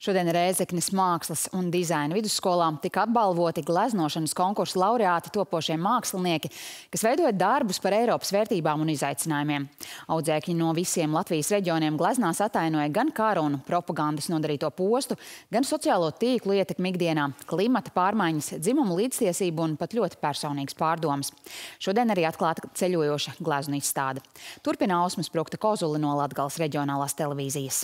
Šodien Rēzeknes mākslas un dizaina vidusskolā tika apbalvoti gleznošanas konkursa laureāti topošie mākslinieki, kas veidoja darbus par Eiropas vērtībām un izaicinājumiem. Audzēkņi no visiem Latvijas reģioniem gleznās atainoja gan kara un propagandas nodarīto postu, gan sociālo tīklu ietekmi ikdienā, klimata pārmaiņas, dzimumu līdztiesību un pat ļoti personīgas pārdomas. Šodien arī atklāta ceļojoša gleznu izstāde. Turpina Ausma Sprukta-Kozule no Latgales reģionālās televīzijas.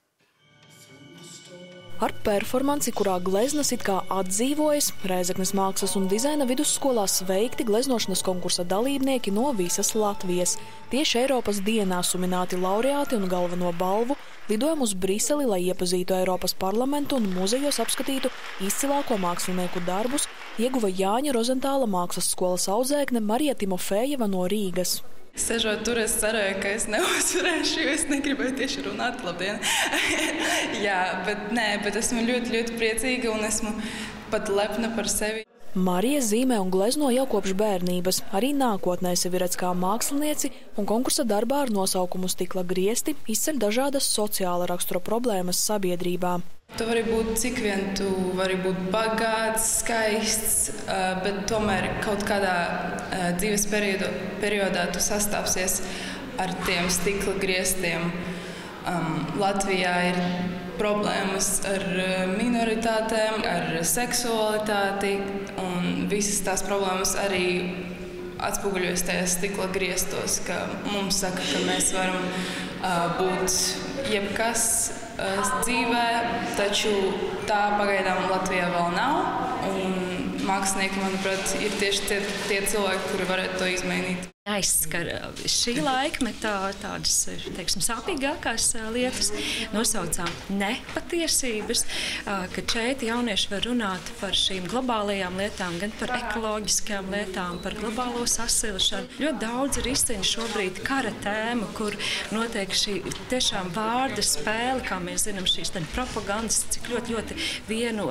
Ar performanci, kurā gleznas it kā atdzīvojas, Rēzeknes mākslas un dizaina vidusskolā sveikti gleznošanas konkursa dalībnieki no visas Latvijas. Tieši Eiropas dienā sumināti laureāti un galveno balvu lidojam uz Briseli, lai iepazītu Eiropas parlamentu un muzejos apskatītu izcilāko mākslinieku darbus, ieguva Jāņa Rozentāla mākslas skolas audzēkne Marija Timofejeva no Rīgas. Sežot tur, es cerēju, ka es neuzvarēšu, jo es negribēju tieši runāt. Labdien! Jā, bet esmu ļoti, ļoti priecīga un esmu pat lepna par sevi. Marija zīmē un glezno jau kopš bērnības. Arī nākotnē sevi redz kā mākslinieci un konkursa darbā ar nosaukumu Stikla griesti izceļ dažādas sociāla rakstura problēmas sabiedrībā. Tu vari būt cik vien tu vari būt bagāts, skaists, bet tomēr kaut kādā dzīves periodā tu sastāpsies ar tiem stikla griestiem. Latvijā ir problēmas ar minoritātēm, ar seksualitāti, un visas tās problēmas arī atspoguļojas tajos stikla griestos, ka mums saka, ka mēs varam būt jebkas dzīvē, taču tā pagaidām Latvijā vēl nav, un mākslinieki, manuprāt, ir tieši tie cilvēki, kuri varētu to izmainīt. Aizskar šī laikmetā tādas, teiksim, sāpīgākās lietas, nosaucām nepatiesības, ka šeit jaunieši var runāt par šīm globālajām lietām, gan par ekoloģiskajām lietām, par globālo sasilšanu. Ļoti daudz ir izceļ šobrīd kara tēma, kur notiek šī tiešām vārda spēle, kā mēs zinām, šīs propagandas, cik ļoti vienu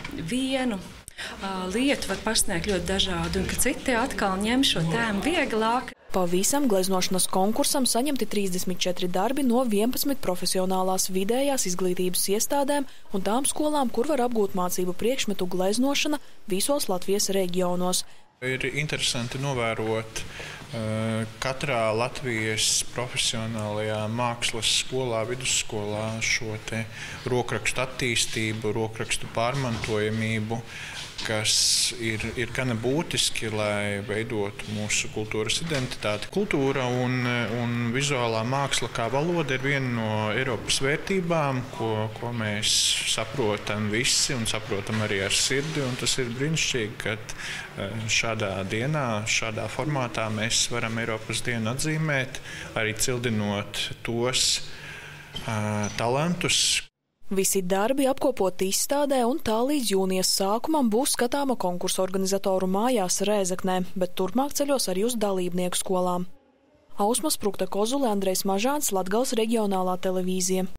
lietu var pasniegt ļoti dažādi, un ka citi atkal ņem šo tēmu vieglāk. Pavisam gleznošanas konkursam saņemti 34 darbi no 11 profesionālās vidējās izglītības iestādēm un tām skolām, kur var apgūt mācību priekšmetu gleznošana visos Latvijas reģionos. Ir interesanti novērot katrā Latvijas profesionālajā mākslas skolā, vidusskolā šo te rokrakstu attīstību, rokrakstu pārmantojamību, kas ir gana būtiski, lai veidotu mūsu kultūras identitāti. Kultūra un vizuālā māksla kā valoda ir viena no Eiropas vērtībām, ko mēs saprotam visi un saprotam arī ar sirdi. Un tas ir brīnišķīgi, ka šādā dienā, šādā formātā mēs varam Eiropas dienu atzīmēt, arī cildinot tos talantus. Visi darbi apkopoti izstādē, un tā līdz jūnijas sākumam būs skatāma konkursa organizatoru mājās Rēzeknē, bet turpmāk ceļos arī uz dalībnieku skolām. Ausma Sprukta-Kozule, Andrejs Mažāns, Latgales reģionālā televīzija.